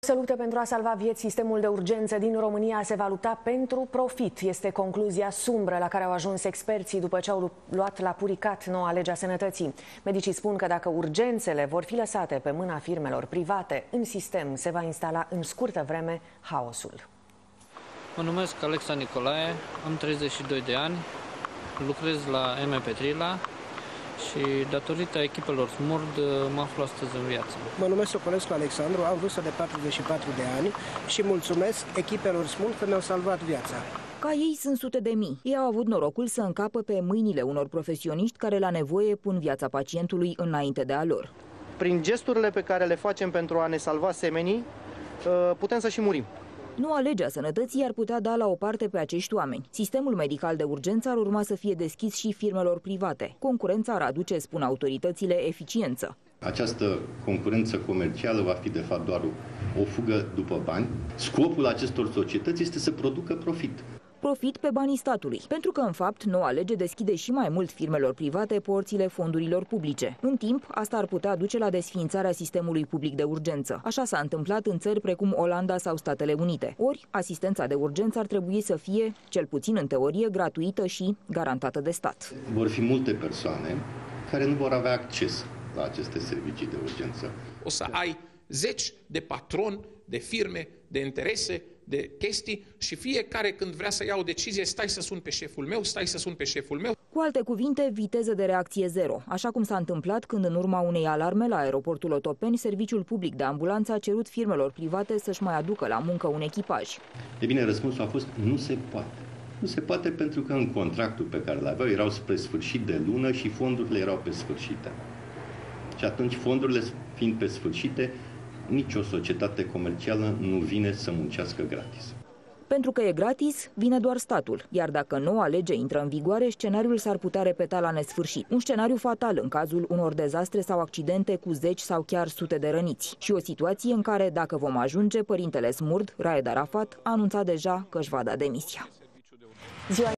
Se luptă pentru a salva vieți. Sistemul de urgență din România se va lupta pentru profit. Este concluzia sumbră la care au ajuns experții după ce au luat la puricat noua lege a sănătății. Medicii spun că dacă urgențele vor fi lăsate pe mâna firmelor private, în sistem se va instala în scurtă vreme haosul. Mă numesc Alexa Nicolae, am 32 de ani, lucrez la M. Petrila și datorită echipelor SMURD mă aflu astăzi în viață. Mă numesc Socolescu Alexandru, am vârstă de 44 de ani și mulțumesc echipelor SMURD că mi-au salvat viața. Ca ei sunt sute de mii. Ei au avut norocul să încapă pe mâinile unor profesioniști care la nevoie pun viața pacientului înainte de a lor. Prin gesturile pe care le facem pentru a ne salva semenii, putem să și murim. Noua lege a sănătății ar putea da la o parte pe acești oameni. Sistemul medical de urgență ar urma să fie deschis și firmelor private. Concurența ar aduce, spun autoritățile, eficiență. Această concurență comercială va fi de fapt doar o fugă după bani. Scopul acestor societăți este să producă profit. Profit pe banii statului, pentru că, în fapt, noua lege deschide și mai mult firmelor private porțile fondurilor publice. În timp, asta ar putea duce la desființarea sistemului public de urgență. Așa s-a întâmplat în țări precum Olanda sau Statele Unite. Ori, asistența de urgență ar trebui să fie, cel puțin în teorie, gratuită și garantată de stat. Vor fi multe persoane care nu vor avea acces la aceste servicii de urgență. O să ai zeci de patroni, de firme, de interese, de chestii și fiecare când vrea să ia o decizie, stai să sun pe șeful meu, stai să sun pe șeful meu. Cu alte cuvinte, viteză de reacție zero, așa cum s-a întâmplat când în urma unei alarme la aeroportul Otopeni, serviciul public de ambulanță a cerut firmelor private să-și mai aducă la muncă un echipaj. E bine, răspunsul a fost nu se poate. Nu se poate pentru că în contractul pe care l-aveau erau spre sfârșit de lună și fondurile erau pe sfârșite. Și atunci, fondurile fiind pe sfârșite, nicio societate comercială nu vine să muncească gratis. Pentru că e gratis, vine doar statul. Iar dacă noua lege intră în vigoare, scenariul s-ar putea repeta la nesfârșit. Un scenariu fatal în cazul unor dezastre sau accidente cu zeci sau chiar sute de răniți. Și o situație în care, dacă vom ajunge, părintele SMURD, Raed Arafat, a anunțat deja că își va da demisia.